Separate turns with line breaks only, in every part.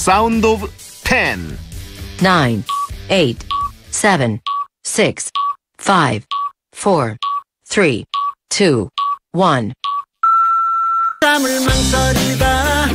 사운드 오브 10.
9, 8, 7, 6, 5, 4, 3, 2, 1.
땀을 망설이다.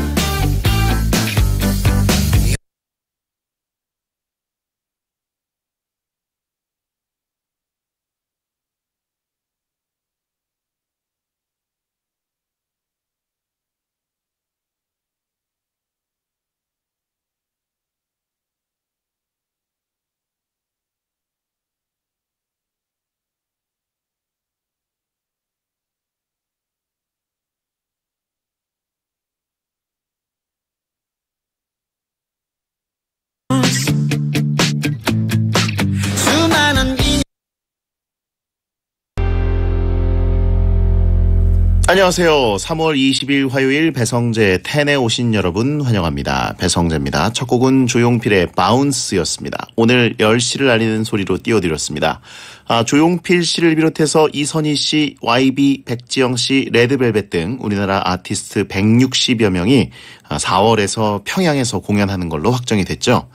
안녕하세요. 3월 20일 화요일 배성재 10에 오신 여러분 환영합니다. 배성재입니다. 첫 곡은 조용필의 바운스였습니다. 오늘 10시를 알리는 소리로 띄워드렸습니다. 조용필 씨를 비롯해서 이선희 씨, YB, 백지영 씨, 레드벨벳 등 우리나라 아티스트 160여 명이 4월에서 평양에서 공연하는 걸로 확정이 됐죠.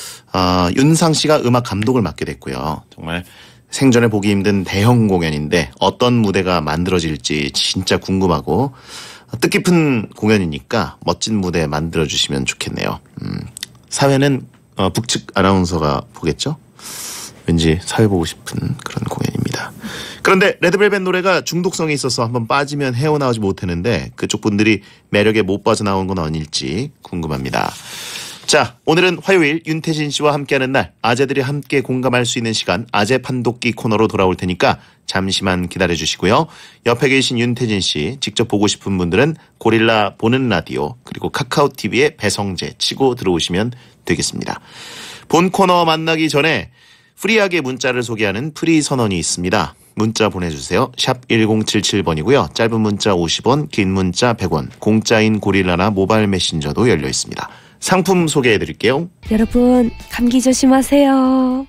윤상 씨가 음악 감독을 맡게 됐고요. 정말 생전에 보기 힘든 대형 공연인데 어떤 무대가 만들어질지 진짜 궁금하고 뜻깊은 공연이니까 멋진 무대 만들어주시면 좋겠네요. 사회는 북측 아나운서가 보겠죠? 왠지 사회 보고 싶은 그런 공연입니다. 그런데 레드벨벳 노래가 중독성이 있어서 한번 빠지면 헤어나오지 못했는데 그쪽 분들이 매력에 못 빠져나온 건 아닐지 궁금합니다. 자, 오늘은 화요일 윤태진 씨와 함께하는 날, 아재들이 함께 공감할 수 있는 시간 아재 판독기 코너로 돌아올 테니까 잠시만 기다려주시고요. 옆에 계신 윤태진 씨 직접 보고 싶은 분들은 고릴라 보는 라디오 그리고 카카오TV에 배성재 치고 들어오시면 되겠습니다. 본 코너 만나기 전에 프리하게 문자를 소개하는 프리 선언이 있습니다. 문자 보내주세요. 샵 1077번이고요. 짧은 문자 50원, 긴 문자 100원, 공짜인 고릴라나 모바일 메신저도 열려 있습니다. 상품 소개해드릴게요.
여러분 감기 조심하세요.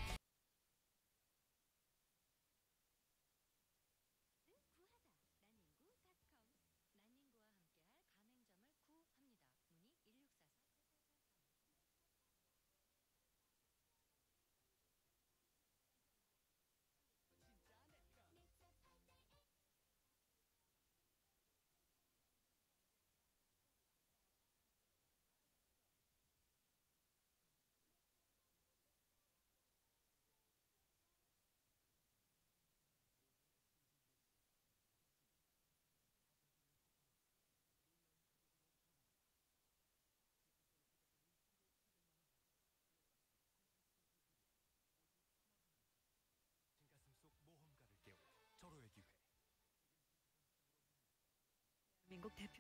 대한민국 대표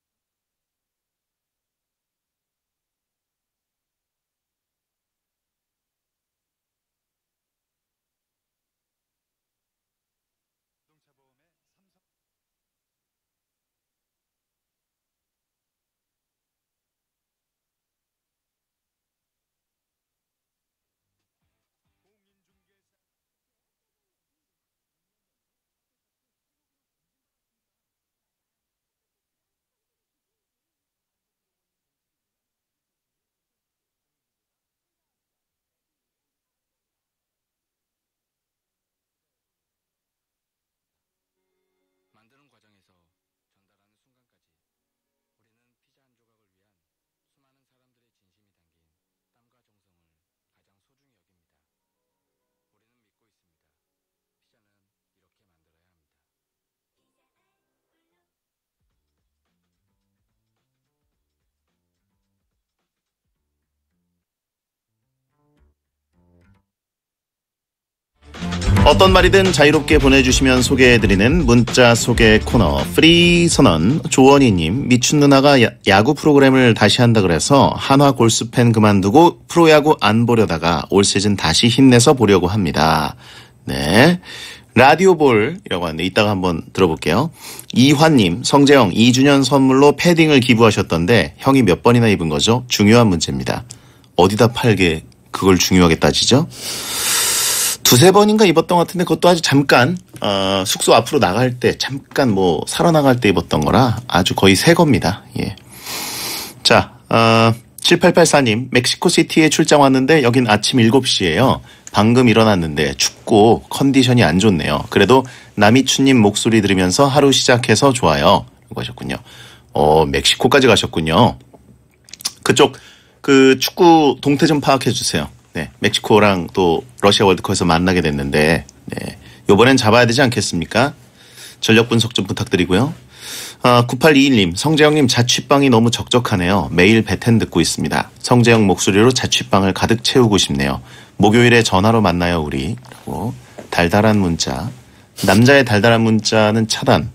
만드는 과정에서 전달하는 순간까지 우리는 피자 한 조각을 위한 수많은 사람들의 진심이 담긴 땀과 정성을 가장 소중히 여깁니다. 우리는 믿고 있습니다. 피자는 이렇게 만들어야 합니다.
어떤 말이든 자유롭게 보내주시면 소개해드리는 문자 소개 코너 프리 선언. 조원희님, 미춘 누나가 야구 프로그램을 다시 한다 그래서 한화 골수팬 그만두고 프로야구 안 보려다가 올 시즌 다시 힘내서 보려고 합니다. 네, 라디오볼이라고 하는데 이따가 한번 들어볼게요. 이환님, 성재형 2주년 선물로 패딩을 기부하셨던데 형이 몇 번이나 입은 거죠? 중요한 문제입니다. 어디다 팔게 그걸 중요하게 따지죠? 두세 번인가 입었던 것 같은데 그것도 아주 잠깐 숙소 앞으로 나갈 때 잠깐 뭐 사러 나갈 때 입었던 거라 아주 거의 새 겁니다. 예. 자, 7884님, 멕시코시티에 출장 왔는데 여긴 아침 7시예요. 방금 일어났는데 춥고 컨디션이 안 좋네요. 그래도 남이춘님 목소리 들으면서 하루 시작해서 좋아요. 라고 하셨군요. 멕시코까지 가셨군요. 그쪽 그 축구 동태 좀 파악해 주세요. 네, 멕시코랑 또 러시아 월드컵에서 만나게 됐는데 네, 이번엔 잡아야 되지 않겠습니까? 전력 분석 좀 부탁드리고요. 9821님, 성재형님 자취방이 너무 적적하네요. 매일 배텐 듣고 있습니다. 성재형 목소리로 자취방을 가득 채우고 싶네요. 목요일에 전화로 만나요 우리. 라고 달달한 문자. 남자의 달달한 문자는 차단.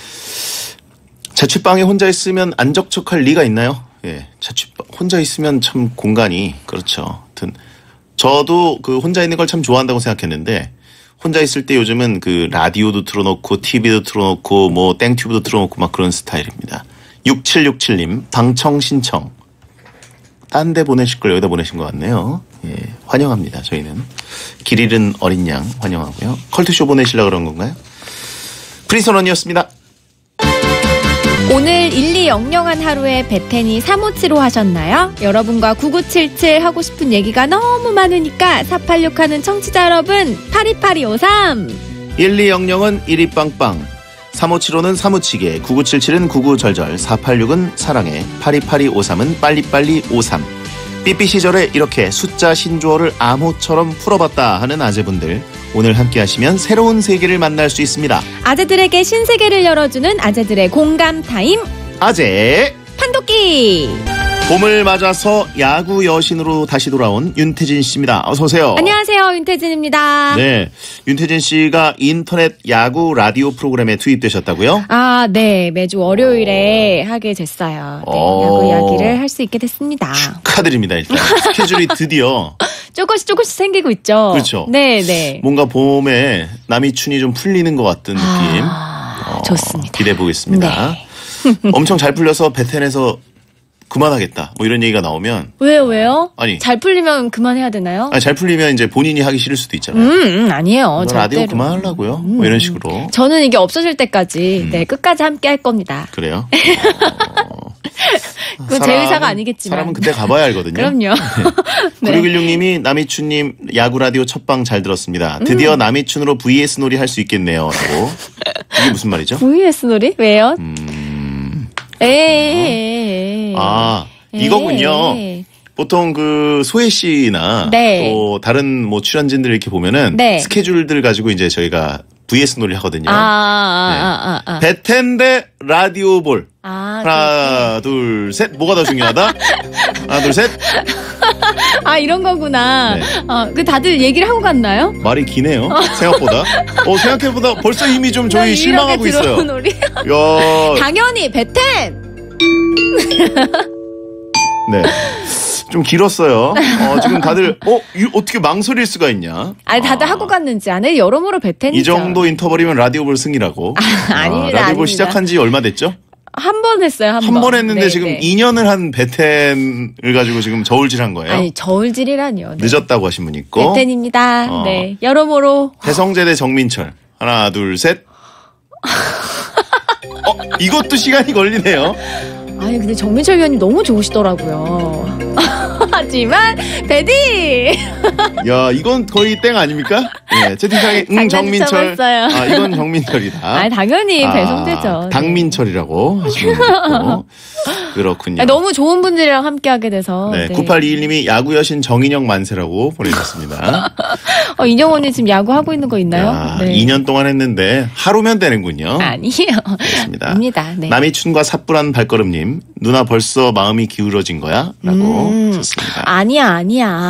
자취방에 혼자 있으면 안 적적할 리가 있나요? 예, 자취방 혼자 있으면 참 공간이 그렇죠. 하여튼 저도 그 혼자 있는 걸 참 좋아한다고 생각했는데 혼자 있을 때 요즘은 그 라디오도 틀어놓고 TV도 틀어놓고 뭐 땡튜브도 틀어놓고 막 그런 스타일입니다. 6767님 방청 신청. 딴 데 보내실 걸 여기다 보내신 것 같네요. 예, 환영합니다. 저희는 길 잃은 어린 양 환영하고요. 컬투쇼 보내시려고 그런 건가요? 프리선언이었습니다.
오늘 1200한 하루에 베텐이 357호 하셨나요? 여러분과 9977 하고 싶은 얘기가 너무 많으니까 486 하는 청취자 여러분 82853
1200은 1이 빵빵 3575는 사무치게 9977은 구구절절 486은 사랑해 82853은 빨리빨리 53 삐삐 시절에 이렇게 숫자 신조어를 암호처럼 풀어봤다 하는 아재분들 오늘 함께 하시면 새로운 세계를 만날 수 있습니다.
아재들에게 신세계를 열어주는 아재들의 공감 타임
아재
판독기.
봄을 맞아서 야구 여신으로 다시 돌아온 윤태진 씨입니다. 어서 오세요.
안녕하세요, 윤태진입니다.
네, 윤태진 씨가 인터넷 야구 라디오 프로그램에 투입되셨다고요?
아, 네. 매주 월요일에 하게 됐어요. 네, 야구 이야기를 할 수 있게 됐습니다.
축하드립니다. 일단 스케줄이 드디어
조금씩 생기고 있죠.
그렇죠.
네, 네.
뭔가 봄에 남이춘이 좀 풀리는 것 같은 느낌.
좋습니다.
기대해 보겠습니다.
네.
엄청 잘 풀려서 베텐에서 그만하겠다. 뭐 이런 얘기가 나오면
왜요?
아니.
잘 풀리면 그만해야 되나요?
아니, 잘 풀리면 이제 본인이 하기 싫을 수도 있잖아요.
아니에요.
라디오
절대로.
그만하려고요. 뭐 이런 식으로.
저는 이게 없어질 때까지 네, 끝까지 함께 할 겁니다.
그래요?
그건 제 의사가 아니겠지만.
사람은 그때 가봐야 알거든요.
그럼요. 네.
9616님이 남이춘님 야구 라디오 첫방 잘 들었습니다. 드디어 남이춘으로 VS 놀이 할 수 있겠네요. 라고. 이게 무슨 말이죠?
VS 놀이? 왜요? 에이.
이거군요. 보통 그 소혜 씨나
네.
또 다른 뭐 출연진들 이렇게 보면은
네.
스케줄들 가지고 이제 저희가 VS 놀이 하거든요. 베텐 대 라디오 볼. 하나, 둘, 셋. 뭐가 더 중요하다? 하나, 둘, 셋.
이런 거구나.
네.
그 다들 얘기를 하고 갔나요?
말이 기네요. 생각보다. 생각해보다 벌써 이미 좀 저희 실망하고 있어요.
놀이.
야.
당연히 베텐.
네. 좀 길었어요. 지금 다들 어떻게 망설일 수가 있냐?
다들 하고 갔는지 안에 여러모로 베텐이죠.
이 정도 인터벌이면 라디오볼 승이라고.
아닙니다.
라디오볼 시작한 지 얼마 됐죠?
한 번 했어요.
한 번 했는데
네,
지금
네.
2년을 한 베텐을 가지고 지금 저울질한 거예요.
아니 저울질이라니요. 네.
늦었다고 하신 분 있고.
베텐입니다. 네, 여러모로.
배성재 대 정민철. 하나, 둘, 셋. 이것도 시간이 걸리네요.
아니 근데 정민철 위원님 너무 좋으시더라고요. 하지만 베디.
야, 이건 거의 땡 아닙니까? 네, 채팅창에 정민철. 이건 정민철이다.
당연히 배성재죠.
당민철이라고 하시면 되고. 그렇군요.
너무 좋은 분들이랑 함께하게 돼서.
네, 9821님이 야구 여신 정인영 만세라고 보내주셨습니다.
인영원이 지금 야구 하고 있는 거 있나요?
네. 2년 동안 했는데 하루면 되는군요.
아니에요.
그렇습니다.
아닙니다. 네.
남이춘과 삿불한 발걸음님, 누나 벌써 마음이 기울어진 거야? 라고 썼습니다.
아니야.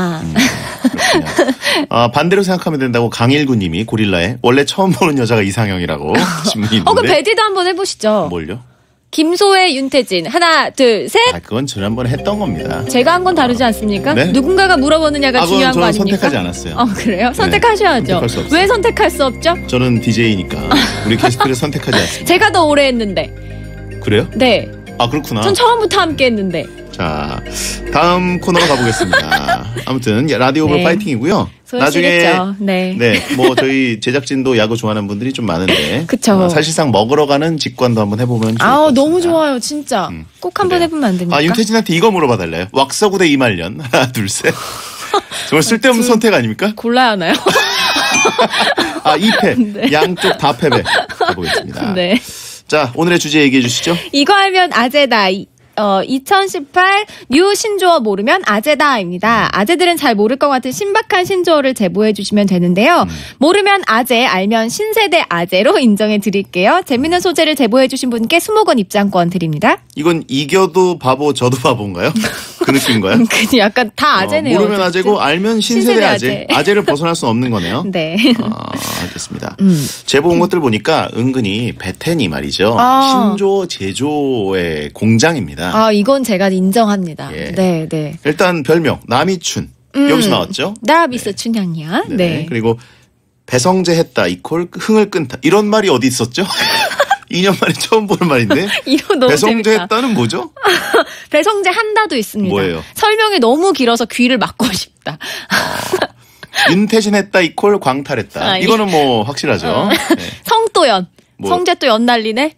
반대로 생각하면 된다고 강일구님이 고릴라에 원래 처음 보는 여자가 이상형이라고 하신 분이 있는데.
그 베디도 한번 해보시죠.
뭘요?
김소혜, 윤태진. 하나, 둘, 셋.
그건 지난번에 했던 겁니다.
제가 한 건 다르지 않습니까?
네?
누군가가 물어보느냐가 중요한 거
저는
아닙니까?
선택하지 않았어요.
그래요? 선택하셔야죠.
선택할 수 없어요.
왜 선택할 수 없죠?
저는 DJ니까 우리 게스트를 선택하지 않습니다.
제가 더 오래 했는데.
그래요?
네.
아, 그렇구나.
전 처음부터 함께했는데.
자, 다음 코너로 가보겠습니다. 아무튼 라디오볼
네.
파이팅이고요.
소연씨겠죠. 네.
뭐 저희 제작진도 야구 좋아하는 분들이 좀 많은데,
그쵸.
사실상 먹으러 가는 직관도 한번 해보면 좋을 것
아우,
같습니다.
너무 좋아요, 진짜. 꼭 한번
그래요.
해보면 안 됩니까?
아, 윤태진한테 이거 물어봐 달래요. 왁서구 대 이말년. 하나, 둘, 셋. 정말 쓸데없는 선택 아닙니까?
골라야 하나요?
아, 2패.
네.
양쪽 다 패배. 해보겠습니다.
네.
자, 오늘의 주제 얘기해 주시죠.
이거 알면 아재다. 2018 뉴 신조어 모르면 아재다입니다. 아재들은 잘 모를 것 같은 신박한 신조어를 제보해 주시면 되는데요. 모르면 아재, 알면 신세대 아재로 인정해 드릴게요. 재밌는 소재를 제보해 주신 분께 20권 입장권 드립니다.
이건 이겨도 바보, 저도 바보인가요? 그 느낌인가요?
그냥 약간 다 아재네요.
모르면
어쨌든.
아재고 알면 신세대
신세대
아재.
아재.
아재를 벗어날 수 없는 거네요.
네.
알겠습니다. 제보 온 것들 보니까 은근히 베텐이 말이죠.
아.
신조어 제조의 공장입니다.
아, 이건 제가 인정합니다.
예.
네, 네.
일단 별명 남이춘 여기서 나왔죠.
나 미스 춘향이야.
네.
네.
그리고 배성재 했다 이콜 흥을 끈다 이런 말이 어디 있었죠? 2년 만에 처음 보는 말인데.
이거 너무
배성재
재밌다.
했다는 뭐죠?
배성재 한다도 있습니다.
뭐예요?
설명이 너무 길어서 귀를 막고 싶다.
윤태진 했다 이콜 광탈했다.
아,
이거는 뭐 확실하죠. 네.
성또연.
뭐.
성재 또 연 날리네.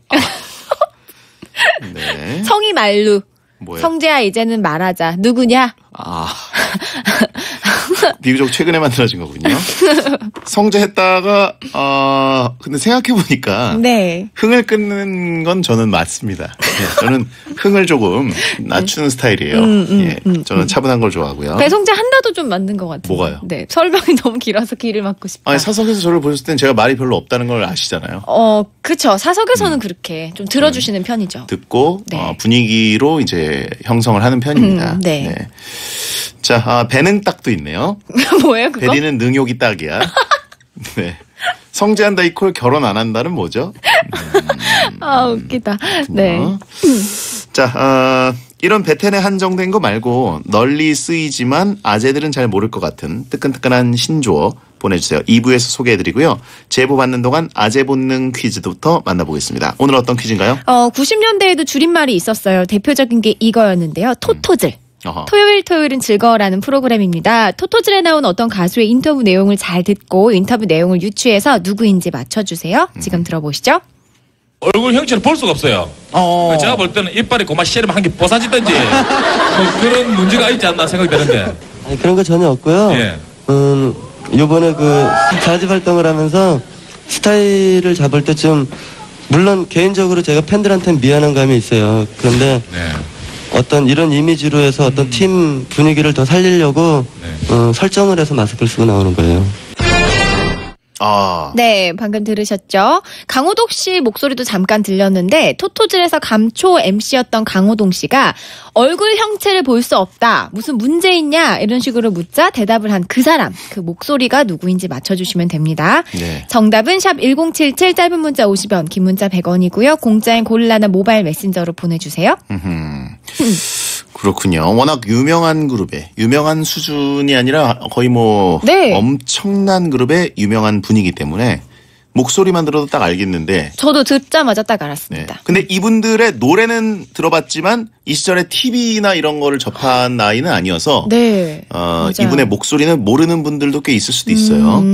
네.
성이 말루.
뭐예요?
성재야 이제는 말하자. 누구냐?
아. 비교적 최근에 만들어진 거군요. 성재했다가 근데 생각해 보니까
네.
흥을 끊는 건 저는 맞습니다. 예, 저는 흥을 조금 낮추는 스타일이에요. 예, 저는 차분한 걸 좋아하고요.
배성재 한다도 좀 맞는 것 같아요.
뭐가요?
네. 설명이 너무 길어서 귀를 막고 싶다.
아니, 사석에서 저를 보셨을 땐 제가 말이 별로 없다는 걸 아시잖아요.
그쵸. 사석에서는 그렇게 좀 들어주시는 편이죠.
듣고
네.
분위기로 이제 형성을 하는 편입니다.
네.
자, 배능딱도 있네요.
뭐예요, 그거?
베리는 능욕이 딱이야. 네. 성재한다 이콜 결혼 안 한다는 뭐죠?
아, 웃기다. 네.
자, 이런 베텐에 한정된 거 말고 널리 쓰이지만 아재들은 잘 모를 것 같은 뜨끈뜨끈한 신조어 보내주세요. 2부에서 소개해드리고요. 제보 받는 동안 아재 본능 퀴즈부터 만나보겠습니다. 오늘 어떤 퀴즈인가요?
90년대에도 줄임말이 있었어요. 대표적인 게 이거였는데요. 토토즐.
어허.
토요일은 즐거워라는 프로그램입니다. 토토즐에 나온 어떤 가수의 인터뷰 내용을 잘 듣고 인터뷰 내용을 유추해서 누구인지 맞춰주세요. 지금 들어보시죠.
얼굴 형체를 볼 수가 없어요. 제가 볼 때는 이빨이 고마 씨름 한 개 벗어지든지 뭐 그런 문제가 있지 않나 생각이 드는데.
아니, 그런 거 전혀 없고요.
예.
요번에 자지 활동을 하면서 스타일을 잡을 때 좀 물론 개인적으로 제가 팬들한테는 미안한 감이 있어요. 그런데
네.
어떤 이런 이미지로 해서 어떤 팀 분위기를 더 살리려고 설정을 해서 마스크를 쓰고 나오는 거예요.
네, 방금 들으셨죠? 강호동 씨 목소리도 잠깐 들렸는데 토토즐에서 감초 MC였던 강호동 씨가 얼굴 형체를 볼 수 없다. 무슨 문제 있냐? 이런 식으로 묻자 대답을 한 그 사람, 그 목소리가 누구인지 맞춰주시면 됩니다.
네.
정답은 샵 1077 짧은 문자 50원, 긴 문자 100원이고요. 공짜인 고릴라나 모바일 메신저로 보내주세요.
그렇군요. 워낙 유명한 그룹에 유명한 수준이 아니라 거의 뭐
네.
엄청난 그룹의 유명한 분이기 때문에 목소리만 들어도 딱 알겠는데.
저도 듣자마자 딱
네.
알았습니다.
근데 이분들의 노래는 들어봤지만 이 시절에 TV나 이런 거를 접한 나이는 아니어서
네. 맞아요.
이분의 목소리는 모르는 분들도 꽤 있을 수도 있어요.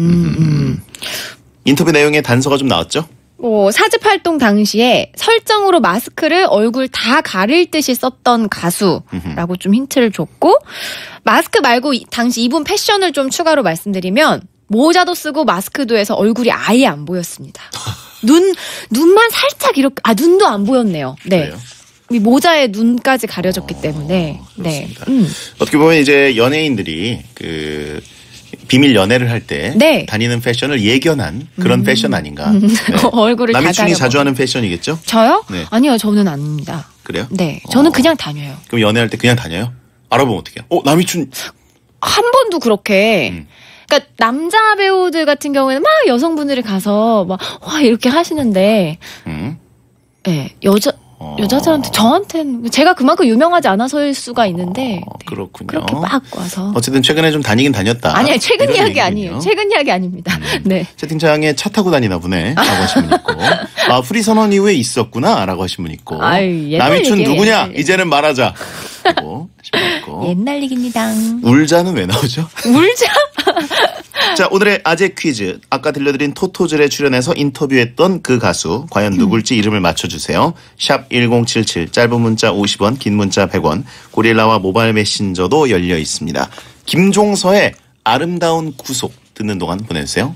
인터뷰 내용에 단서가 좀 나왔죠?
사집 활동 당시에 설정으로 마스크를 얼굴 다 가릴 듯이 썼던 가수라고 좀 힌트를 줬고, 마스크 말고 당시 이분 패션을 좀 추가로 말씀드리면 모자도 쓰고 마스크도 해서 얼굴이 아예 안 보였습니다. 눈만 살짝 이렇게, 눈도 안 보였네요. 네.
그래요?
이 모자에 눈까지 가려졌기 때문에. 네.
어떻게 보면 이제 연예인들이 비밀 연애를 할 때
네.
다니는 패션을 예견한 그런 패션 아닌가. 네.
얼굴을 다
남이춘이
가려고.
자주 하는 패션이겠죠?
저요?
네.
아니요, 저는 아닙니다.
그래요?
네. 저는 그냥 다녀요.
그럼 연애할 때 그냥 다녀요? 알아보면 어떡해요? 남이춘.
한 번도 그렇게. 그러니까 남자 배우들 같은 경우에는 막 여성분들이 가서 막 와 이렇게 하시는데, 네, 여자들한테 저한테는 제가 그만큼 유명하지 않아서일 수가 있는데 네.
그렇군요.
그렇게 막 와서
어쨌든 최근에 좀 다니긴 다녔다.
아니요 최근
이런
이야기
얘기군요.
아니에요. 최근 이야기 아닙니다. 네.
채팅창에 차 타고 다니나 보네 라고 하신 분 있고 프리 선언 이후에 있었구나 라고 하신 분 있고
아유, 옛날
남이춘
얘기예요,
누구냐
옛날 얘기.
이제는 말하자 라고 하신 분 있고
옛날 얘기입니다.
울자는 왜 나오죠?
울자.
자, 오늘의 아재 퀴즈. 아까 들려드린 토토즐에 출연해서 인터뷰했던 그 가수. 과연 누굴지 이름을 맞춰주세요. 샵 1077. 짧은 문자 50원, 긴 문자 100원. 고릴라와 모바일 메신저도 열려 있습니다. 김종서의 아름다운 구속 듣는 동안 보내주세요.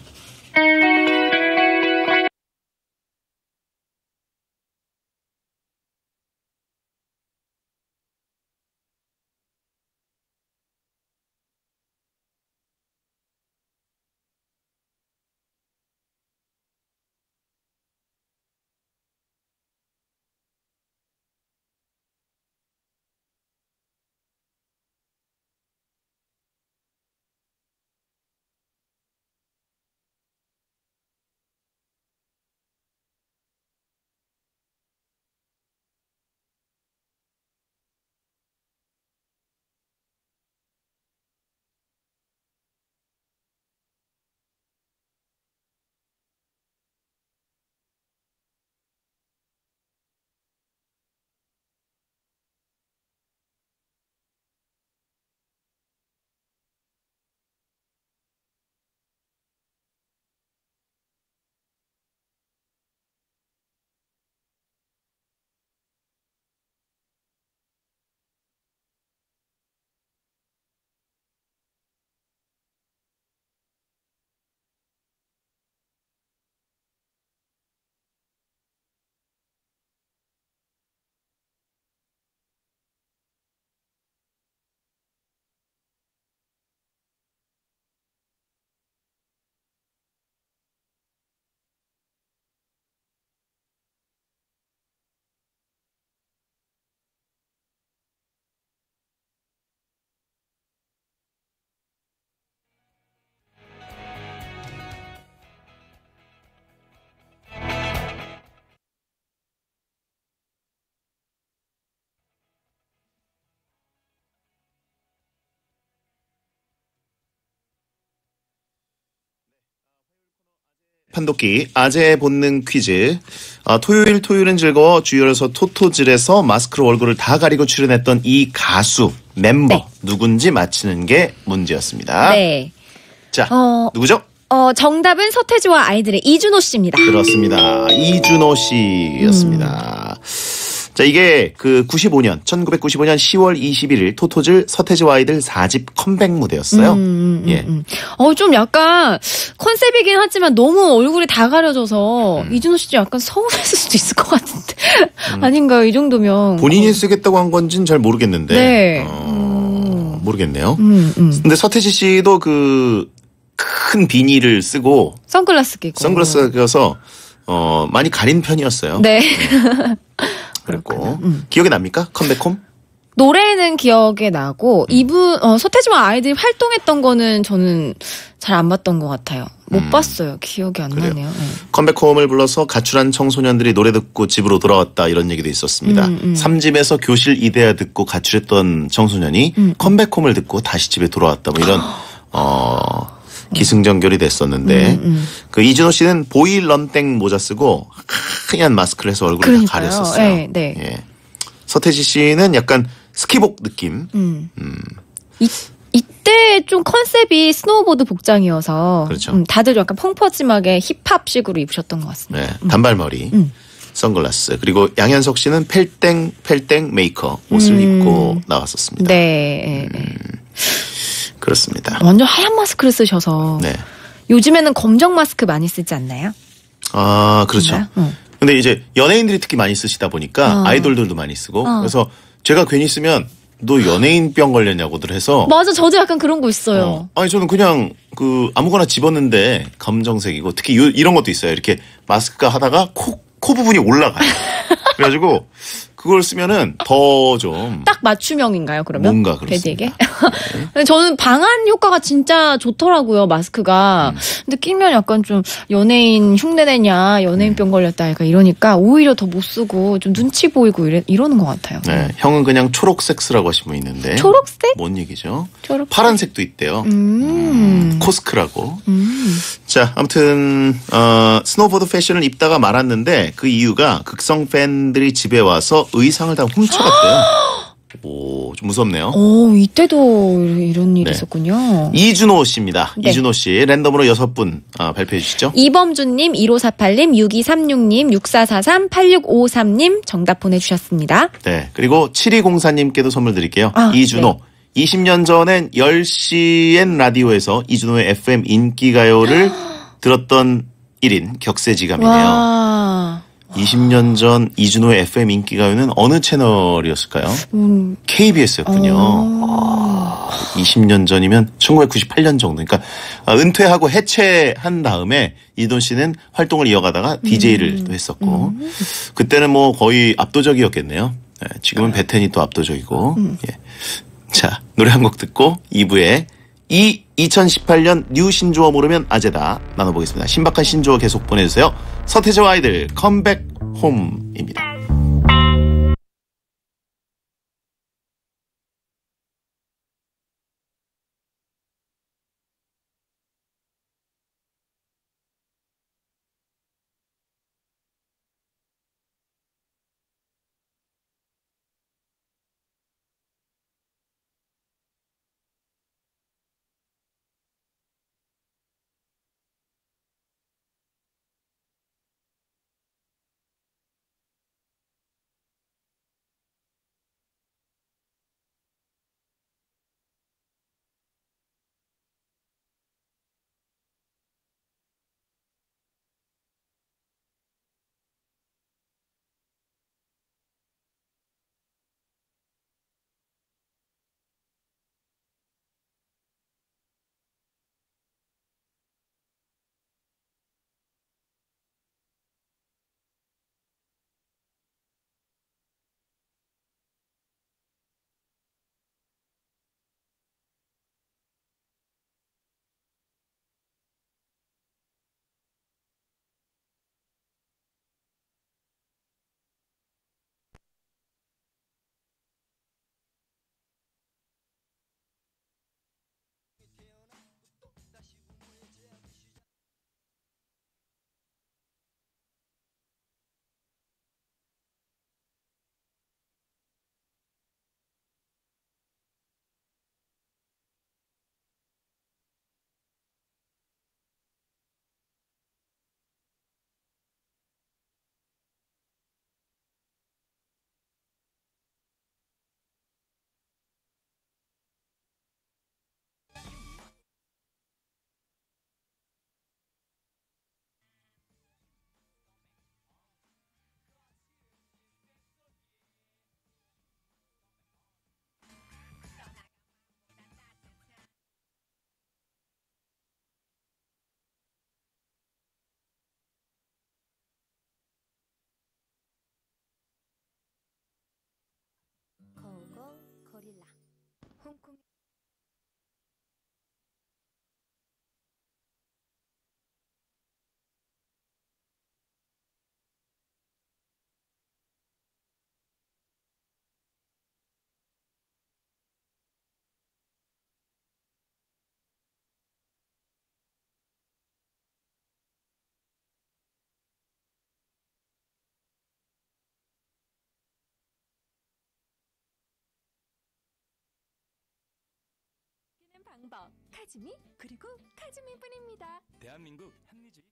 판독기 아재의 본능 퀴즈. 토요일은 즐거워 주열에서 토토즐에서 마스크로 얼굴을 다 가리고 출연했던 이 가수 멤버
네.
누군지 맞히는 게 문제였습니다.
네.
자, 누구죠?
정답은 서태지와 아이들의 이준호 씨입니다.
그렇습니다. 이준호 씨였습니다. 자, 이게 1995년 10월 21일 토토즐 서태지와 아이들 4집 컴백 무대였어요. 예.
좀 약간 컨셉이긴 하지만 너무 얼굴이 다 가려져서 이준호 씨도 약간 서운했을 수도 있을 것 같은데 아닌가요? 이 정도면
본인이 쓰겠다고 한 건지는 잘 모르겠는데.
네.
모르겠네요. 근데 서태지 씨도 큰 비니를 쓰고
선글라스 끼고
선글라스 껴서 많이 가린 편이었어요.
네.
그랬고 기억이 납니까? 컴백홈?
노래는 기억에 나고 이분 서태지와 아이들이 활동했던 거는 저는 잘 안 봤던 것 같아요. 못 봤어요. 기억이 안 나네요. 네.
컴백홈을 불러서 가출한 청소년들이 노래 듣고 집으로 돌아왔다 이런 얘기도 있었습니다. 3집에서 교실 이대야 듣고 가출했던 청소년이 컴백홈을 듣고 다시 집에 돌아왔다 뭐 이런 기승전결이 됐었는데 이준호 씨는 보이런땡 모자 쓰고 하얀 마스크를 해서 얼굴을
그러니까요.
다 가렸었어요.
네, 네.
예. 서태지 씨는 약간 스키복 느낌.
이때 좀 컨셉이 스노우보드 복장이어서
그렇죠.
다들 약간 펑퍼짐하게 힙합식으로 입으셨던 것 같습니다.
네, 단발머리, 선글라스 그리고 양현석 씨는 펠땡 메이커 옷을 입고 나왔었습니다.
네.
그렇습니다.
완전 하얀 마스크를 쓰셔서
네.
요즘에는 검정 마스크 많이 쓰지 않나요?
아, 그렇죠.
그런가요?
근데 이제 연예인들이 특히 많이 쓰시다 보니까 아이돌들도 많이 쓰고 그래서 제가 괜히 쓰면 너 연예인병 걸렸냐고들 해서
맞아, 저도 약간 그런 거 있어요.
아니 저는 그냥 아무거나 집었는데 검정색이고 특히 이런 것도 있어요. 이렇게 마스크 하다가 코 부분이 올라가요. 그래가지고 그걸 쓰면은 더 좀
딱 맞춤형인가요, 그러면?
뭔가 그렇습니다.
패디에게? 저는 방한 효과가 진짜 좋더라고요, 마스크가. 근데 끼면 약간 좀 연예인 흉내내냐, 연예인병 걸렸다, 약간 이러니까 오히려 더 못 쓰고 좀 눈치 보이고 이러는 것 같아요.
네, 형은 그냥 초록색 쓰라고 하신 분 있는데.
초록색?
뭔 얘기죠?
초록색?
파란색도 있대요. 코스크라고. 자, 아무튼 스노보드 패션을 입다가 말았는데 그 이유가 극성 팬들이 집에 와서 의상을 다 훔쳐갔대요. 오, 좀 무섭네요.
오, 이때도 이런 일이
네.
있었군요.
이준호 씨입니다.
네.
이준호 씨 랜덤으로 6분 발표해 주시죠.
이범준님, 1548님, 6236님, 6443, 8653님 정답 보내주셨습니다.
네, 그리고 7204님께도 선물 드릴게요.
아,
이준호. 20년 전엔 10시엔 라디오에서 이준호의 FM 인기가요를 들었던 1인 격세지감이네요.
와.
20년 전 이준호의 FM 인기가요는 어느 채널이었을까요? KBS였군요. 20년 전이면 1998년 정도. 그러니까 은퇴하고 해체한 다음에 이돈 씨는 활동을 이어가다가 DJ를 또 했었고 그때는 뭐 거의 압도적이었겠네요. 네, 지금은 베텐이 또 압도적이고. 예. 자, 노래 한 곡 듣고 2부에 2018년 뉴 신조어 모르면 아재다 나눠보겠습니다. 신박한 신조어 계속 보내주세요. 서태지와 아이들 컴백 홈입니다.
방법 카즈미 그리고 카즈미뿐입니다.
대한민국 현미주의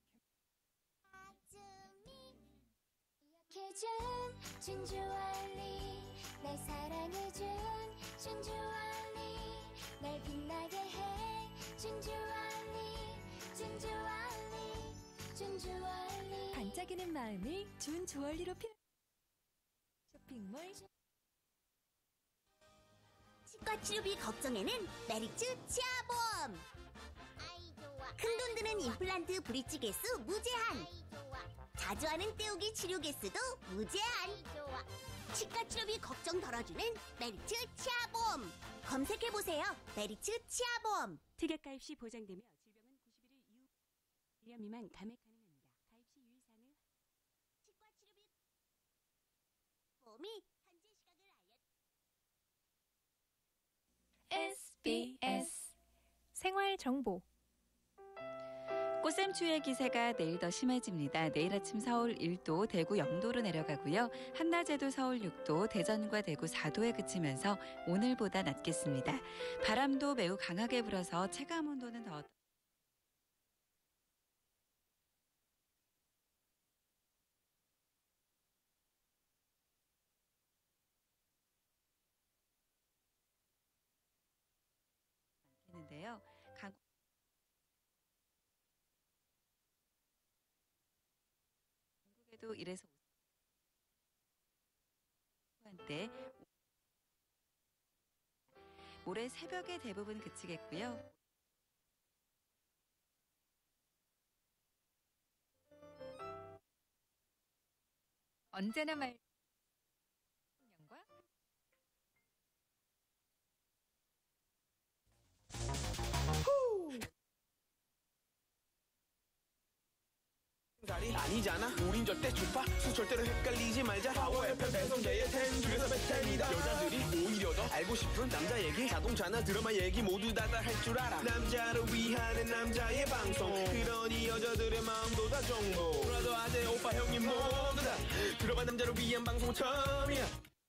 기억해준 준주얼리 날 사랑해준 준주얼리 날 빛나게 해 준주얼리 준주얼리 준주얼리
반짝이는 마음을 준 주얼리로 쇼핑몰
치과 치료비 걱정에는 메리츠 치아보험. 큰돈 드는 임플란트 브릿지 개수 무제한. 자주 하는 때우기 치료 개수도 무제한. 치과 치료비 걱정 덜어주는 메리츠 치아보험. 검색해보세요. 메리츠 치아보험.
특약 가입 시 보장되며 질병은 91일 이후 1년 미만 감액 가능합니다. 가입 시 유의사항을
치과 치료비 보험이 현재 시각을
SBS 생활 정보.
꽃샘추위의 기세가 내일 더 심해집니다. 내일 아침 서울 1도, 대구 0도로 내려가고요. 한낮에도 서울 6도, 대전과 대구 4도에 그치면서 오늘보다 낮겠습니다. 바람도 매우 강하게 불어서 체감 온도는 더 많겠는데요. 한국에도 이래서 한때 모레 새벽에 대부분 그치겠고요.
언제나 말
아니잖아. 우린 절대 주파수 절대로 헷갈리지 말자. 파워 FM 배성재의 10 중에서 베텐이다. 여자들이 오히려 더 알고 싶은 남자 얘기, 자동차나 드라마 얘기 모두 다 할 줄 알아. 남자를 위한 남자의 방송. 그러니 여자들의 마음도 다 정보. 브라더 아재 오빠 형님 모두 다 들어봐. 남자를 위한 방송 처음이야.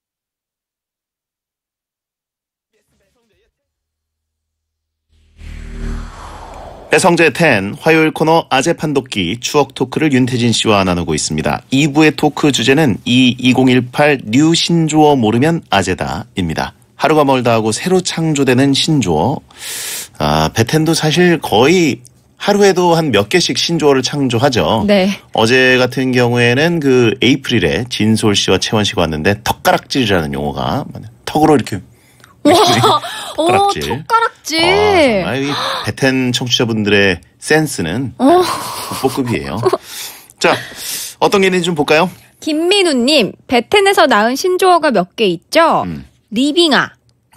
배성재 10 화요일 코너 아재 판독기 추억 토크를 윤태진 씨와 나누고 있습니다. 2부의 토크 주제는 이 2018 뉴 신조어 모르면 아재다입니다. 하루가 멀다 하고 새로 창조되는 신조어. 베텐도 사실 거의 하루에도 한 몇 개씩 신조어를 창조하죠.
네.
어제 같은 경우에는 그 에이프릴에 진솔 씨와 채원 씨가 왔는데 턱가락질이라는 용어가 턱으로 이렇게 턱가락질.
턱가락질.
정말 이 베텐 청취자분들의 센스는 국보급이에요. 자, 어떤 게 있는지 좀 볼까요?
김민우님, 베텐에서 나온 신조어가 몇 개 있죠? 리빙아.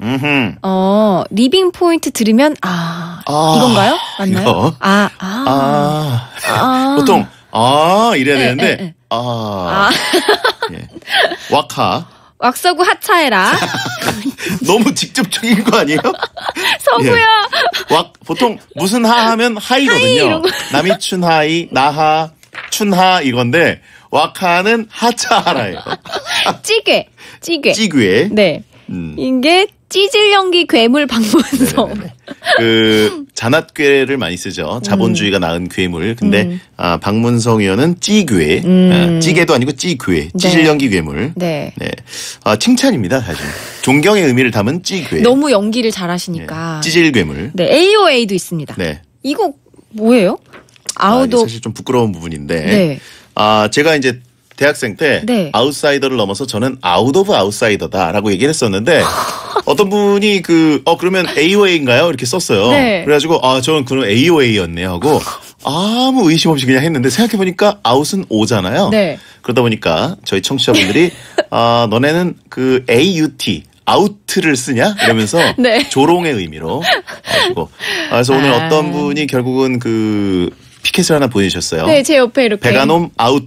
리빙 포인트 들으면, 이건가요? 맞나요?
이거. 보통, 이래야 되는데, 예. 와카.
왁서구 하차해라.
너무 직접적인 거 아니에요?
서구야.
예. 보통 무슨 하 하면 하이거든요. 남이 춘하이, 나하, 춘하 이건데 와카는 하차하라예요.
찌개.
찌귀.
네. 이게 찌질 연기 괴물 방문성.
그 잔앗괴를 많이 쓰죠. 자본주의가 낳은 괴물. 근데 박문성 의원은 찌괴. 찌개도 아니고 찌괴. 찌질 연기 괴물.
네.
칭찬입니다, 사실. 존경의 의미를 담은 찌괴.
너무 연기를 잘하시니까.
찌질 괴물.
네, AOA도 있습니다.
네.
이거 뭐예요? 아웃 오브.
사실 좀 부끄러운 부분인데.
네.
제가 이제 대학생 때 아웃사이더를 넘어서 저는 아웃 오브 아웃사이더다라고 얘기를 했었는데 어떤 분이 그러면 AOA인가요? 이렇게 썼어요.
네.
그래가지고 저는 그럼 AOA였네 하고 아무 의심 없이 그냥 했는데 생각해보니까 아웃은 O잖아요.
네.
그러다 보니까 저희 청취자분들이 너네는 그 AUT 아우트를 쓰냐? 이러면서
네.
조롱의 의미로 그래서 오늘 어떤 분이 결국은 피켓을 하나 보내주셨어요.
네, 제 옆에 이렇게.
베가놈 아웃.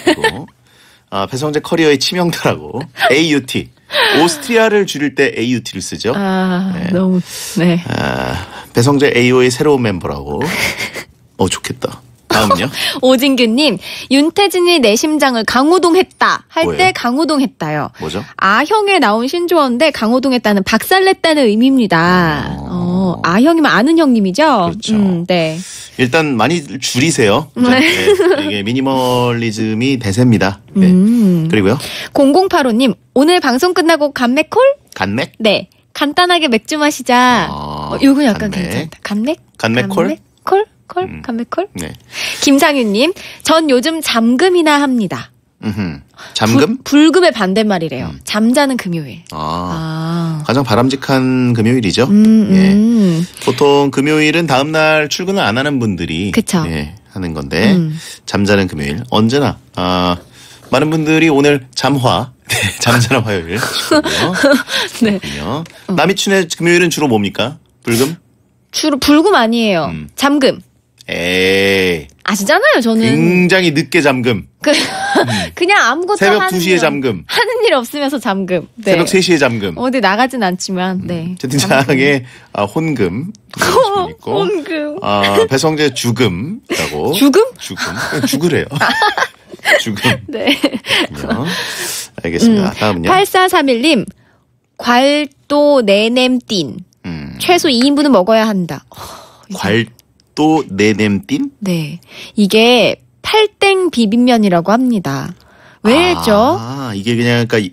배성재 커리어의 치명타라고. AUT. 오스트리아를 줄일 때 AUT를 쓰죠.
너무, 네.
배성재 AO의 새로운 멤버라고. 좋겠다. 다음은요?
오진규님, 윤태진이 내 심장을 강호동 했다. 할 때
뭐예요?
강호동 했다요.
뭐죠?
아형에 나온 신조어인데 강호동 했다는 박살냈다는 의미입니다. 아형이면 아는 형님이죠?
그렇죠.
네.
일단 많이 줄이세요. 네. 이게 미니멀리즘이 대세입니다. 네. 그리고요?
0085님, 오늘 방송 끝나고 간맥콜?
간맥?
네. 간단하게 맥주 마시자. 요건 약간
간맥.
괜찮다. 간맥?
간맥콜?
간맥콜?
네.
김상윤님, 전 요즘 잠금이나 합니다.
잠금?
불금의 반대말이래요. 잠자는 금요일.
가장 바람직한 금요일이죠. 예. 보통 금요일은 다음날 출근을 안 하는 분들이
그쵸.
예, 하는 건데 잠자는 금요일 언제나 많은 분들이 오늘 잠화 잠자는 화요일 시고요.
네.
남이춘의 금요일은 주로 뭡니까? 불금?
주로 불금 아니에요. 잠금.
에이.
아시잖아요, 저는.
굉장히 늦게 잠금.
그냥 아무것도
새벽
하는
2시에 잠금.
하는 일 없으면서 잠금. 네.
새벽 3시에 잠금.
어디 나가진 않지만, 네.
채팅창에 혼금. 있고.
혼금.
배성재 죽음이라고.
죽음?
죽으래요. 죽음.
네.
알겠습니다. 다음은요.
8431님, 괄도 내냄띤. 최소 2인분은 먹어야 한다.
괄도 내냄띤?
네. 이게 팔땡 비빔면이라고 합니다. 왜죠?
이게 그냥, 그러니까.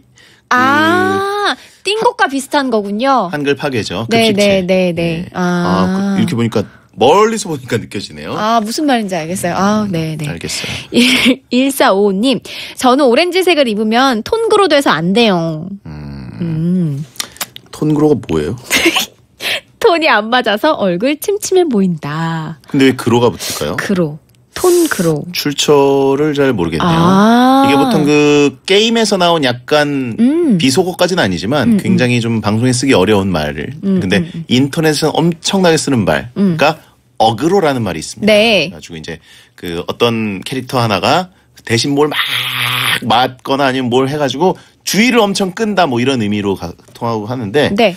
띵곡과 비슷한 거군요.
한글 파괴죠.
네네네네.
이렇게 보니까 멀리서 보니까 느껴지네요.
무슨 말인지 알겠어요. 네네.
알겠어요.
1455님, 저는 오렌지색을 입으면 톤그로 돼서 안 돼요.
톤그로가 뭐예요?
톤이 안 맞아서 얼굴 침침해 보인다.
근데 왜 그로가 붙을까요?
그로. 톤그로.
출처를 잘 모르겠네요. 이게 보통 그 게임에서 나온 약간 비속어까지는 아니지만 굉장히 좀 방송에 쓰기 어려운 말을. 근데 인터넷에서는 엄청나게 쓰는 말. 그러니까 어그로라는 말이 있습니다.
네.
그래가지고 이제 그 어떤 캐릭터 하나가 대신 뭘 막 맞거나 아니면 뭘 해가지고 주의를 엄청 끈다 뭐 이런 의미로 통하고 하는데.
네.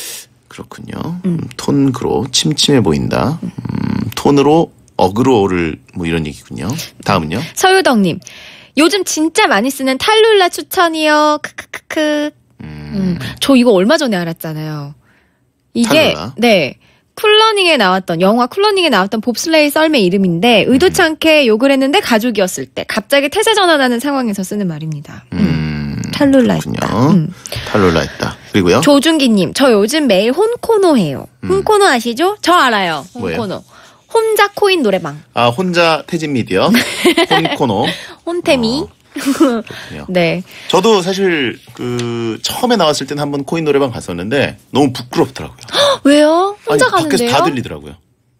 그렇군요. 톤그로 침침해 보인다. 톤으로 어그로를 뭐 이런 얘기군요. 다음은요.
서유덕님, 요즘 진짜 많이 쓰는 탈룰라 추천이요. 크크크크. 저 이거 얼마 전에 알았잖아요. 이게
탈룰라?
네. 쿨러닝에 나왔던 영화 쿨러닝에 나왔던 봅슬레이 썰매 이름인데 의도치 않게 욕을 했는데 가족이었을 때 갑자기 태세 전환하는 상황에서 쓰는 말입니다. 탈룰라 했다.
탈룰라 했다. 그리고요.
조준기님, 저 요즘 매일 혼코노 해요. 혼코노 아시죠? 저 알아요. 혼코노.
뭐예요?
혼자 코인 노래방.
혼자 태진 미디어. 혼코노.
혼태미. 네.
저도 사실 그 처음에 나왔을 때는 한번 코인 노래방 갔었는데 너무 부끄럽더라고요.
왜요? 혼자 가는데요?
밖에서 다 들리더라고요.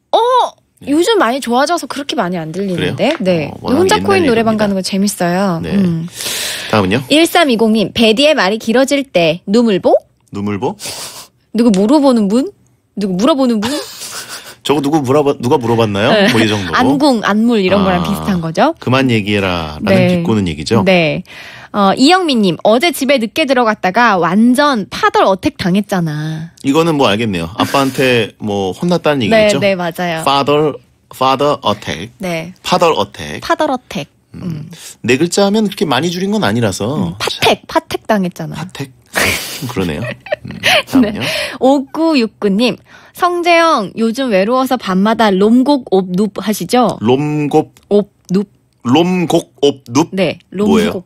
요즘 많이 좋아져서 그렇게 많이 안 들리는데.
그래요?
네.
워낙
혼자
옛날
코인 노래방
얘기입니다.
가는 거 재밌어요.
네. 다음은요.
1320님, 베디의 말이 길어질 때 누물보?
누물보?
누구 물어보는 분? 누구 물어보는 분?
저거 누가 물어봤나요?
네.
뭐 이 정도.
안궁, 안물 이런 거랑 비슷한 거죠.
그만 얘기해라 라는
네.
비꼬는 얘기죠.
네. 이영민님, 어제 집에 늦게 들어갔다가 완전 파덜 어택 당했잖아.
이거는 뭐 알겠네요. 아빠한테 뭐 혼났다는 얘기겠죠.
네, 맞아요.
father attack.
네.
파덜 어택.
파덜 어택.
네 글자 하면 그렇게 많이 줄인 건 아니라서.
파택 당했잖아.
파택? 좀 그러네요. 다음은요.
5969님, 성재형 요즘 외로워서 밤마다 롬곡 옵눕 하시죠?
롬곡
옵눕.
롬곡 옵눕?
네, 롬곡.
뭐예요?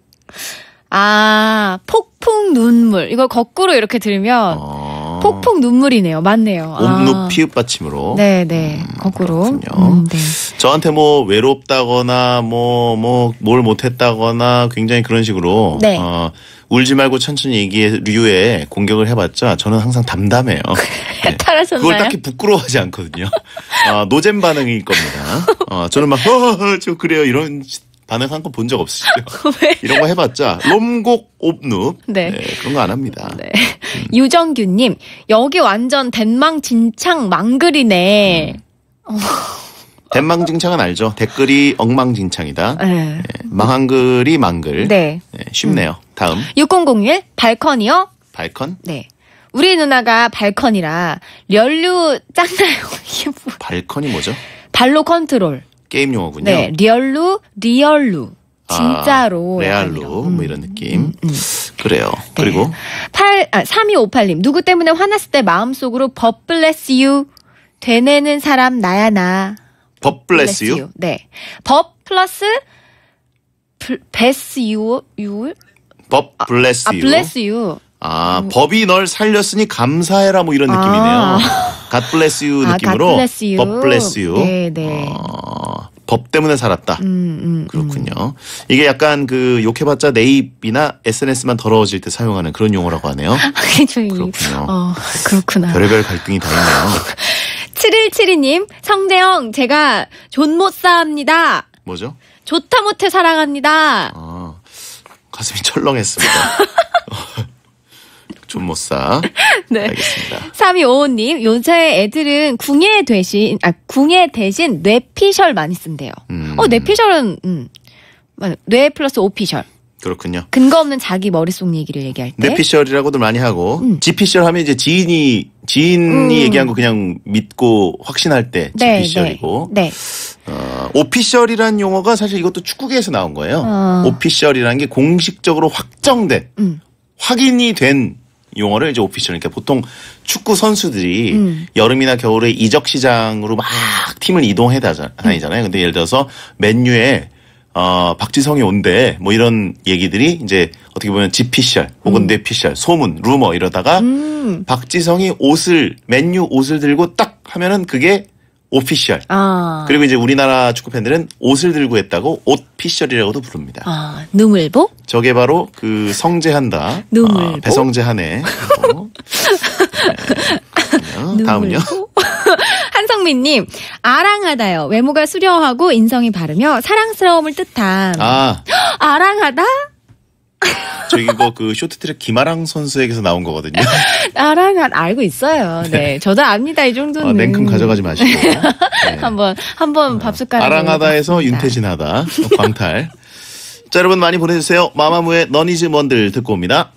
폭풍 눈물. 이걸 거꾸로 이렇게 들으면 폭풍 눈물이네요. 맞네요.
옵눕 피읍 받침으로.
네. 거꾸로. 네.
저한테 뭐 외롭다거나 뭘 못했다거나 굉장히 그런 식으로
네.
울지 말고 천천히 얘기해 류에 공격을 해봤자 저는 항상 담담해요. 네.
따라섰나요?
그걸 딱히 부끄러워하지 않거든요. 노잼 반응일 겁니다. 저는 막 저 그래요 이런 반응한 거 본 적 없으시죠? 이런 거 해봤자 롬곡 옵눕
네.
그런 거 안 합니다.
네. 유정규님, 여기 완전 den망진창 망글이네.
den망진창은 알죠? 댓글이 엉망진창이다.
네.
망한 글이 망글.
네.
쉽네요. 다음.
6001, 발컨이요?
발컨?
네. 우리 누나가 발컨이라 렬류 짱나요. 이게 뭐.
발컨이 뭐죠?
발로 컨트롤.
게임 용어군요.
네. 리얼루. 진짜로.
레알로. 뭐 이런 느낌. 그래요. 네. 그리고.
3258님. 누구 때문에 화났을 때 마음속으로 법 bless you. 되내는 사람 나야 나.
법 bless you?
네. 법 플러스 bless you.
법 bless you.
bless you.
법이 널 살렸으니 감사해라 뭐 이런 느낌이네요. God bless you 느낌으로.
God bless you.
법 bless you.
네.
법 때문에 살았다. 그렇군요. 이게 약간 그 욕해봤자 내 입이나 SNS만 더러워질 때 사용하는 그런 용어라고 하네요. 그렇군요.
그렇구나.
별의별 갈등이 다 있네요.
8172님, 성대형, 제가 존못사합니다.
뭐죠?
좋다 못해 사랑합니다.
가슴이 철렁했습니다. 좀 못 사.
네.
알겠습니다.
3255님, 요새 애들은 궁예 대신 뇌피셜 많이 쓴대요. 뇌피셜은, 뇌 플러스 오피셜.
그렇군요.
근거 없는 자기 머릿속 얘기를 얘기할 때.
뇌피셜이라고도 많이 하고, 지피셜 하면 이제 지인이 얘기한 거 그냥 믿고 확신할 때 지피셜이고.
네.
오피셜이라는 용어가 사실 이것도 축구계에서 나온 거예요. 오피셜이라는 게 공식적으로 확정된, 확인이 된 용어를 이제 오피셜. 그러니까 보통 축구 선수들이 여름이나 겨울에 이적 시장으로 막 팀을 이동해 다니잖아요. 근데 예를 들어서 맨유에 박지성이 온대 뭐 이런 얘기들이 이제 어떻게 보면 지피셜 혹은 뇌피셜, 소문, 루머 이러다가 박지성이 맨유 옷을 들고 딱 하면은 그게 오피셜. 그리고 이제 우리나라 축구 팬들은 옷을 들고 했다고 옷피셜이라고도 부릅니다.
누물보?
저게 바로 그 성제한다.
누물보?
배성재하네. 네. 다음은요.
한성민님, 아랑하다요. 외모가 수려하고 인성이 바르며 사랑스러움을 뜻한. 아랑하다?
저기 그 쇼트트랙 김아랑 선수에게서 나온 거거든요.
알고 있어요. 네, 저도 압니다. 이 정도는.
냉큼 가져가지 마시고. 네.
한번 밥숟가락.
아랑하다에서 윤태진하다. 광탈. 자, 여러분 많이 보내주세요. 마마무의 너니즈 뭔들 듣고 옵니다.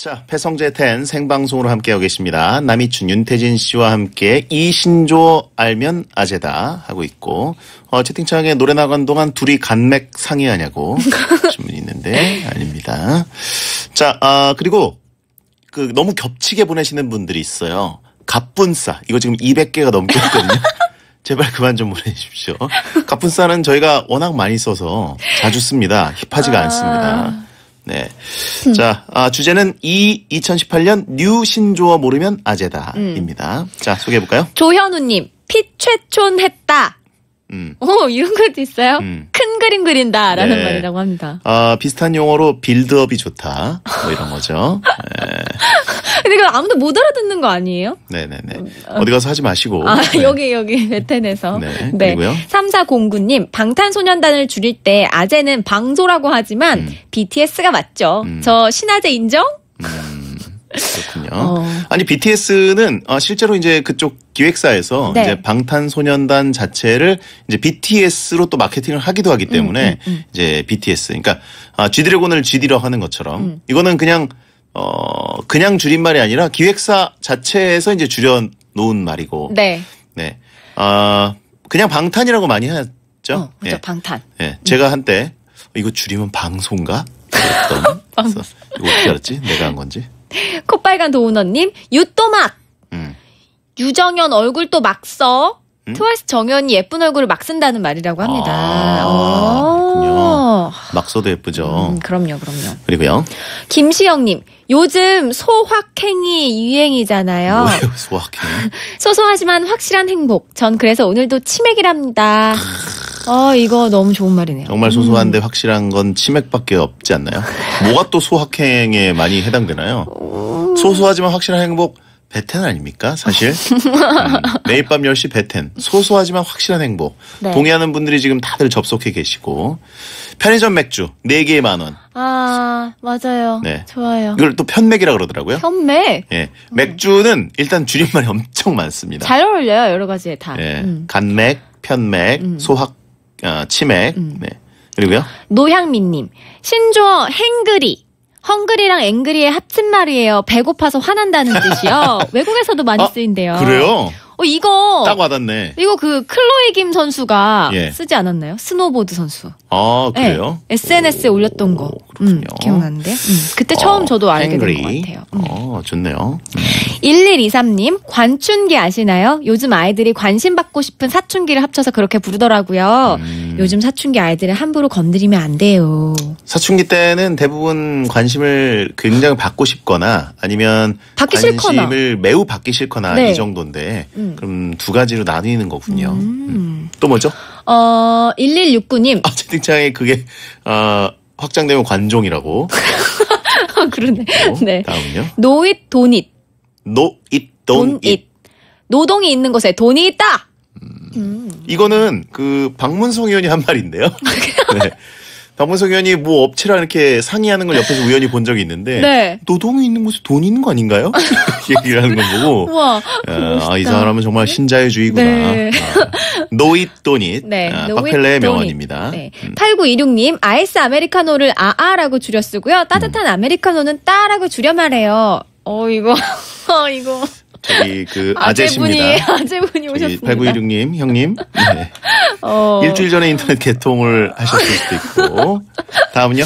자, 배성재 10 생방송으로 함께하고 계십니다. 남이춘, 윤태진 씨와 함께 이신조 알면 아재다 하고 있고, 채팅창에 노래 나간 동안 둘이 간맥 상의하냐고 질문이 있는데 아닙니다. 자, 그리고 너무 겹치게 보내시는 분들이 있어요. 갑분싸 이거 지금 200개가 넘게 있거든요. 제발 그만 좀 보내주십시오. 갑분싸는 저희가 워낙 많이 써서 자주 씁니다. 힙하지가 않습니다. 네. 자, 주제는 2018년 뉴 신조어 모르면 아재다입니다. 자, 소개해볼까요?
조현우님, 피최촌했다. 이런 것도 있어요. 큰 그림 그린다라는
네.
말이라고 합니다.
비슷한 용어로 빌드업이 좋다. 뭐 이런 거죠. 네.
근데 이거 아무도 못 알아듣는 거 아니에요?
네네네. 어디 가서 하지 마시고.
네. 여기 베텐에서.
네. 그리고요.
3409님, 방탄소년단을 줄일 때 아재는 방소라고 하지만 BTS가 맞죠. 저 신아재 인정?
그렇군요. 아니, BTS는 실제로 이제 그쪽 기획사에서
네.
이제 방탄소년단 자체를 이제 BTS로 또 마케팅을 하기도 하기 때문에 이제 BTS. 그러니까 G드래곤을 GD로 하는 것처럼 이거는 그냥 줄임말이 아니라 기획사 자체에서 이제 줄여 놓은 말이고.
네.
네. 그냥 방탄이라고 많이 하죠.
맞아,
네.
방탄.
네. 제가 한때 이거 줄이면 방송가? 그랬던. 이거 어떻게 알았지? 내가 한 건지.
콧빨간 도우너님, 유또막. 유정현 얼굴도 막 써. 트와이스 정현이 예쁜 얼굴을 막 쓴다는 말이라고 합니다.
그렇군요. 막 써도 예쁘죠.
그럼요.
그리고요.
김시영님, 요즘 소확행이 유행이잖아요.
뭐예요, 소확행?
소소하지만 확실한 행복. 전 그래서 오늘도 치맥이랍니다. 이거 너무 좋은 말이네요.
정말 소소한데 확실한 건 치맥밖에 없지 않나요? 뭐가 또 소확행에 많이 해당되나요? 소소하지만 확실한 행복. 베텐 아닙니까? 사실. 매일 밤 10시 베텐. 소소하지만 확실한 행복.
네.
동의하는 분들이 지금 다들 접속해 계시고. 편의점 맥주 4개에 10,000원.
맞아요.
네.
좋아요.
이걸 또 편맥이라고 그러더라고요.
편맥?
예. 맥주는 일단 줄임말이 엄청 많습니다.
잘 어울려요. 여러 가지에 다.
예. 간맥, 편맥, 치맥. 네. 그리고요.
노향민님, 신조어 행그리. 헝그리랑 앵그리의 합친말이에요. 배고파서 화난다는 뜻이요. 외국에서도 많이 쓰인대요.
그래요?
이거
딱 와닿네.
이거 클로이 김 선수가
예.
쓰지 않았나요? 스노보드 선수.
그래요?
네, SNS에 올렸던 거. 기억나는데. 그때 처음 저도 알게 된 것 같아요.
좋네요.
1123님, 관춘기 아시나요? 요즘 아이들이 관심 받고 싶은 사춘기를 합쳐서 그렇게 부르더라고요. 요즘 사춘기 아이들을 함부로 건드리면 안 돼요.
사춘기 때는 대부분 관심을 굉장히 받고 싶거나 아니면
받기
관심을
싫거나.
매우 받기 싫거나
네.
이 정도인데 그럼 두 가지로 나뉘는 거군요. 또 뭐죠?
1169님.
채팅창에 그게 확장되면 관종이라고.
그러네. 네.
다음요.
노잇 돈잇.
노잇 돈잇.
노동이 있는 곳에 돈이 있다.
이거는 박문성 의원이 한 말인데요. 네. 박문성 의원이 뭐 업체랑 이렇게 상의하는 걸 옆에서 우연히 본 적이 있는데
네.
노동이 있는 곳에 돈이 있는 거 아닌가요? 얘기를 하는 걸 보고
우와.
이 사람은 정말 신자유주의구나.
네.
노잇 돈잇.
네.
파펠레의 명언입니다.
네. 8926님, 아이스 아메리카노를 아아라고 줄여 쓰고요. 따뜻한 아메리카노는 따라고 줄여 말해요. 이거.
저기 아재십니다.
아재분이 오셨습니다.
8926님 형님. 네. 일주일 전에 인터넷 개통을 하셨을 수도 있고. 다음은요.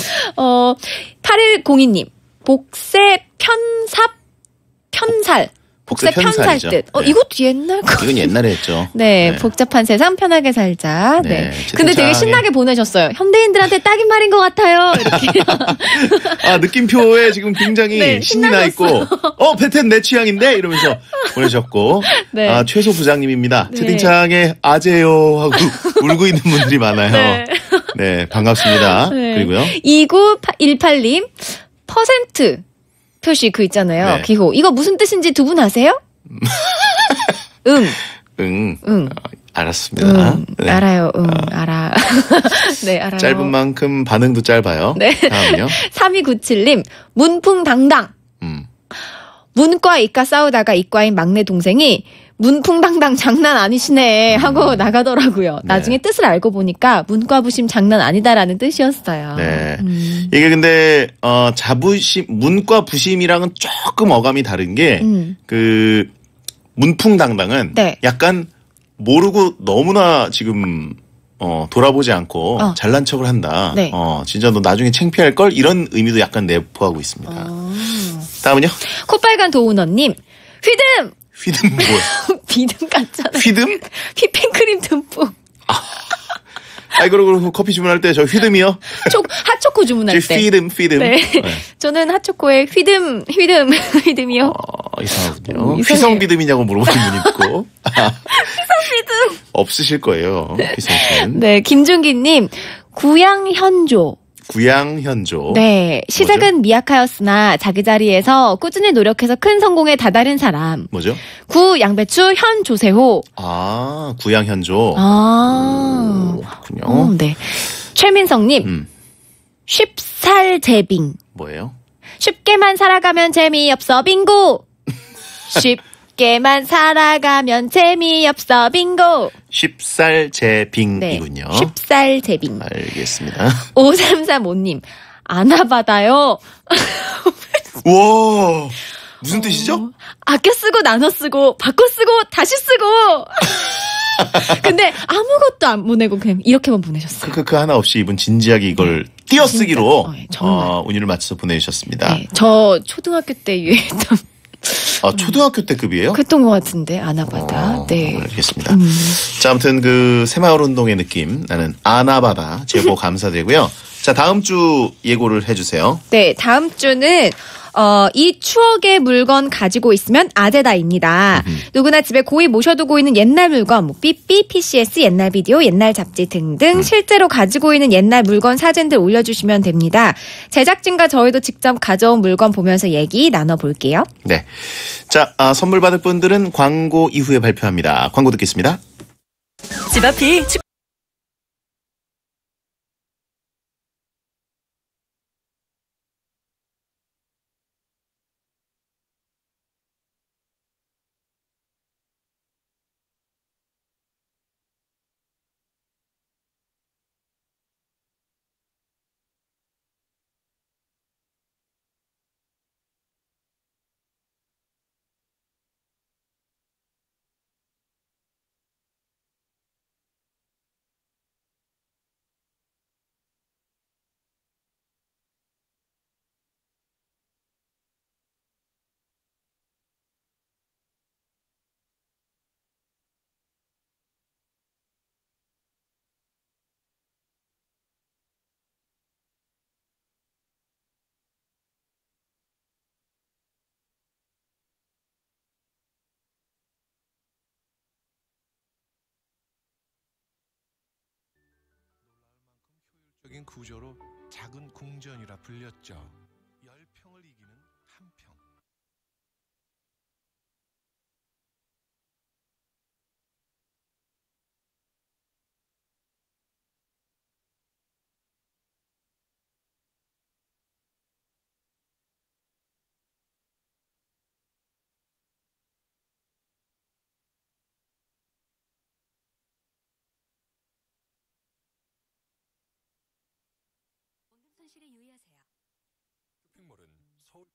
8102님. 복세 편살. 복세 편살 뜻.
네.
이것도 옛날 거.
이건 옛날에 했죠.
네, 복잡한 세상 편하게 살자. 네. 근데 되게 신나게 보내셨어요. 현대인들한테 딱인 말인 것 같아요. 이렇게.
느낌표에 지금 굉장히 신이 나 있고, 베텐 내 취향인데? 이러면서 보내셨고,
네.
최소 부장님입니다.
네.
채팅창에 아재요 하고 울고 있는 분들이 많아요. 네, 반갑습니다.
네.
그리고요.
2918님, 퍼센트 표시 있잖아요.
네.
기호. 이거 무슨 뜻인지 두 분 아세요?
알았습니다. 네.
알아요. 알아. 네, 알아요.
짧은 만큼 반응도 짧아요.
네.
다음요.
3297님, 문풍당당. 문과 이과 싸우다가 이과인 막내 동생이 문풍당당 장난 아니시네 하고 나가더라고요. 나중에 뜻을 알고 보니까 문과부심 장난 아니다라는 뜻이었어요.
네. 이게 근데 문과부심이랑은 조금 어감이 다른 게 그 문풍당당은
네.
약간 모르고 너무나 지금 돌아보지 않고 잘난 척을 한다.
네.
진짜 너 나중에 창피할 걸 이런 의미도 약간 내포하고 있습니다. 다음은요?
코빨간 도우너님 휘듬
휘듬 뭐야?
비듬 같잖아요.
휘듬?
휘핑크림 듬뿍.
아이 그리고 커피 주문할 때 저 휘듬이요?
핫초코 주문할 때.
휘듬.
네. 저는 핫초코에 휘듬이요.
이상하군요. 휘성비듬이냐고 물어보는 분 있고.
휘성비듬.
없으실 거예요. 휘성 씨는.
네, 김준기님 구양현조.
구양현조.
네. 시작은 미약하였으나 자기 자리에서 꾸준히 노력해서 큰 성공에 다다른 사람.
뭐죠?
구 양배추 현 조세호.
구양현조. 그렇군요.
네. 최민성님. 쉽살제빙.
뭐예요?
쉽게만 살아가면 재미없어 빙고. 쉽게만 살아가면 재미없어 빙고.
쉽살제빙이군요.
네. 쉽살제빙.
알겠습니다.
5335님. 아나바다요.
우와. 무슨 뜻이죠?
아껴 쓰고 나눠 쓰고 바꿔 쓰고 다시 쓰고. 근데 아무것도 안 보내고 그냥 이렇게만 보내셨어요.
그 하나 없이 이분 진지하게 이걸 띄어쓰기로
정말.
운율을 맞춰서 보내주셨습니다.
네, 저 초등학교 때 유행했던.
초등학교 때 급이에요?
그랬던 것 같은데 아나바다. 네.
알겠습니다. 자, 아무튼 그 새마을 운동의 느낌 나는 아나바다 제보 감사드리고요. 자, 다음 주 예고를 해주세요.
네, 다음 주는 이 추억의 물건 가지고 있으면 아재다입니다. 누구나 집에 고이 모셔두고 있는 옛날 물건, 삐삐, PCS, 옛날 비디오, 옛날 잡지 등등 실제로 가지고 있는 옛날 물건 사진들 올려주시면 됩니다. 제작진과 저희도 직접 가져온 물건 보면서 얘기 나눠볼게요.
네. 자, 선물 받을 분들은 광고 이후에 발표합니다. 광고 듣겠습니다.
집 앞이
적인 구조로 작은 궁전이라 불렸죠. 10평을 이기는 한 평.
손실에 유의하세요.
쇼핑몰은 서울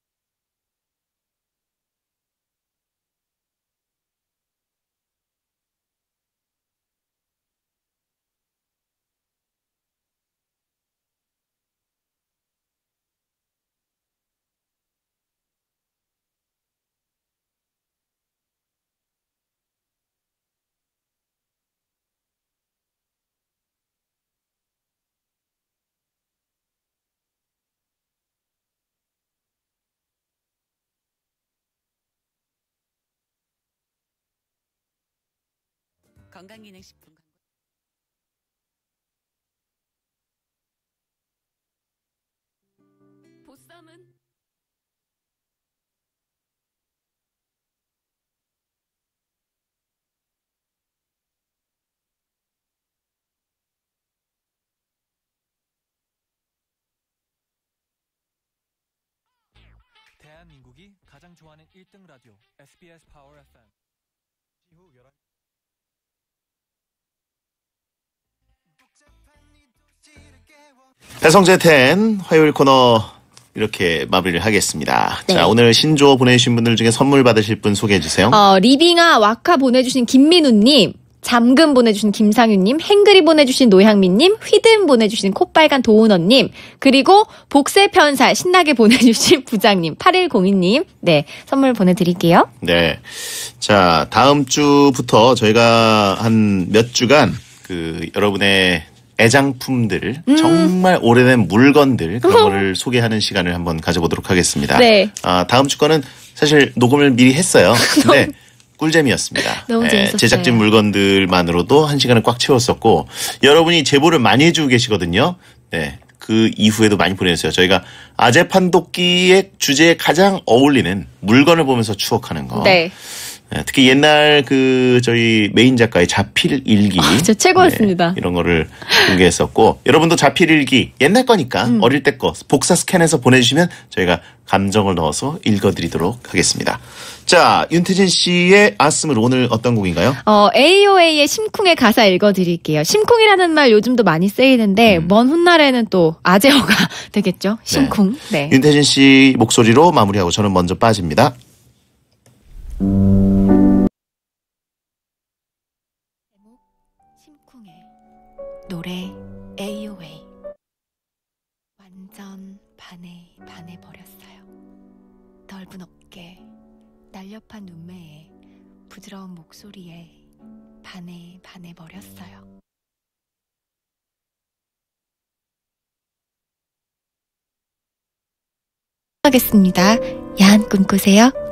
건강기능식품 보쌈은
대한민국이 가장 좋아하는 1등 라디오 SBS 파워 FM.
배성재 10 화요일 코너 이렇게 마무리를 하겠습니다.
네.
자, 오늘 신조 보내주신 분들 중에 선물 받으실 분 소개해 주세요.
리빙아 와카 보내주신 김민우님, 잠금 보내주신 김상윤님, 행그리 보내주신 노향민님, 휘든 보내주신 콧빨간 도은언님, 그리고 복세편살 신나게 보내주신 부장님, 8102님, 네, 선물 보내드릴게요.
네. 자, 다음 주부터 저희가 한 몇 주간 여러분의 애장품들, 정말 오래된 물건들, 그런 거를 소개하는 시간을 한번 가져보도록 하겠습니다.
네.
다음 주 거는 사실 녹음을 미리 했어요. 근데 꿀잼이었습니다.
너무 재밌었어요.
제작진 물건들만으로도 한 시간을 꽉 채웠었고, 여러분이 제보를 많이 해주고 계시거든요. 네. 그 이후에도 많이 보내주세요. 저희가 아재판독기의 주제에 가장 어울리는 물건을 보면서 추억하는 거.
네.
특히 옛날 저희 메인 작가의 자필 일기.
진짜 최고였습니다.
네, 이런 거를 공개했었고, 여러분도 자필 일기 옛날 거니까 어릴 때 거 복사 스캔해서 보내주시면 저희가 감정을 넣어서 읽어드리도록 하겠습니다. 자, 윤태진 씨의 아스물 오늘 어떤 곡인가요?
AOA의 심쿵의 가사 읽어드릴게요. 심쿵이라는 말 요즘도 많이 쓰이는데 먼 훗날에는 또 아재어가 되겠죠. 심쿵. 네.
윤태진 씨 목소리로 마무리하고 저는 먼저 빠집니다.
심쿵의 노래 AOA 완전 반해버렸어요. 넓은 어깨, 날렵한 눈매에 부드러운 목소리에 반해버렸어요. 하겠습니다. 야한 꿈 꾸세요.